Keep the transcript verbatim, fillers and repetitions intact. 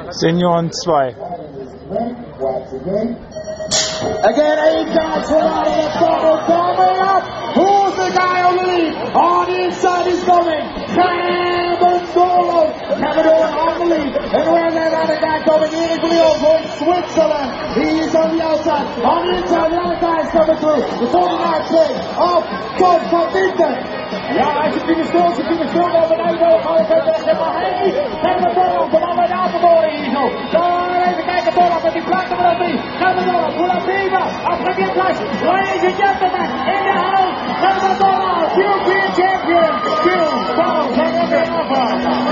Senioren zwei. Again, eight guys from out of the bottle coming up. Who's the guy on the lead? On the inside is coming. Cavandolo. Cavandolo on the lead. And where's that other guy coming? Easily over in Switzerland. He's on the outside. On the inside, the other guy is coming through. The forty-nine play of John van Dinten. Ja, als je die stil, als je die stil over de uitdaging gaan we verder maar heen. Cavandolo, kom maar bij de aanbevolen hier zo. Daar even kijken, Dollar met die plakken van de drie. Cavandolo, voor de vierde. Afgegeven plaats. Ladies and gentlemen, in the house, Cavandolo, European champion, two thousand eleven.